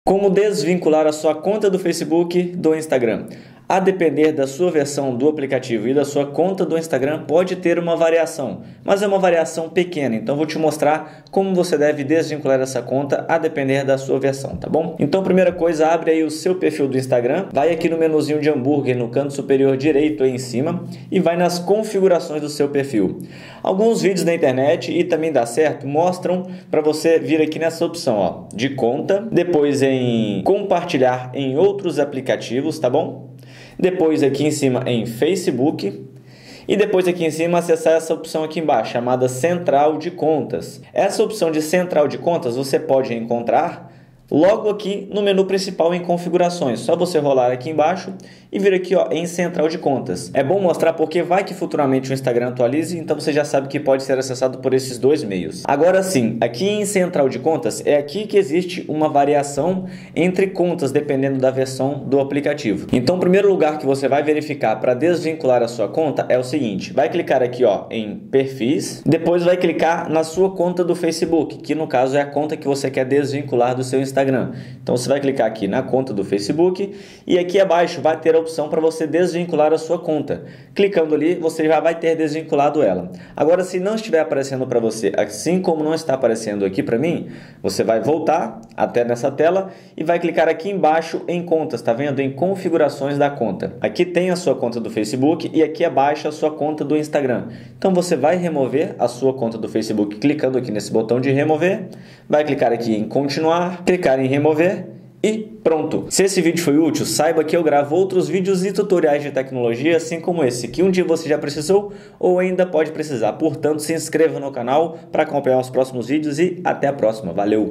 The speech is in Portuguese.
Como desvincular a sua conta do Facebook do Instagram? A depender da sua versão do aplicativo e da sua conta do Instagram, pode ter uma variação, mas é uma variação pequena, então vou te mostrar como você deve desvincular essa conta a depender da sua versão, tá bom? Então, primeira coisa, abre aí o seu perfil do Instagram, vai aqui no menuzinho de hambúrguer no canto superior direito aí em cima e vai nas configurações do seu perfil. Alguns vídeos na internet, e também dá certo, mostram para você vir aqui nessa opção, ó, de conta, depois em compartilhar em outros aplicativos, tá bom? Depois aqui em cima em Facebook e depois aqui em cima acessar essa opção aqui embaixo chamada Central de Contas. Essa opção de Central de Contas você pode encontrar logo aqui no menu principal em configurações. Só você rolar aqui embaixo e vir aqui ó, em Central de Contas. É bom mostrar porque vai que futuramente o Instagram atualize, então você já sabe que pode ser acessado por esses dois meios. Agora sim, aqui em Central de Contas é aqui que existe uma variação entre contas dependendo da versão do aplicativo. Então o primeiro lugar que você vai verificar para desvincular a sua conta é o seguinte, vai clicar aqui ó, em perfis, depois vai clicar na sua conta do Facebook, que no caso é a conta que você quer desvincular do seu Instagram. Então você vai clicar aqui na conta do Facebook e aqui abaixo vai ter a opção para você desvincular a sua conta. Clicando ali, você já vai ter desvinculado ela. Agora, se não estiver aparecendo para você, assim como não está aparecendo aqui para mim, você vai voltar até nessa tela e vai clicar aqui embaixo em contas, tá vendo? Em configurações da conta. Aqui tem a sua conta do Facebook e aqui abaixo a sua conta do Instagram. Então você vai remover a sua conta do Facebook clicando aqui nesse botão de remover, vai clicar aqui em continuar, clicar em remover e pronto. Se esse vídeo foi útil, saiba que eu gravo outros vídeos e tutoriais de tecnologia assim como esse, que um dia você já precisou ou ainda pode precisar. Portanto, se inscreva no canal para acompanhar os próximos vídeos e até a próxima. Valeu!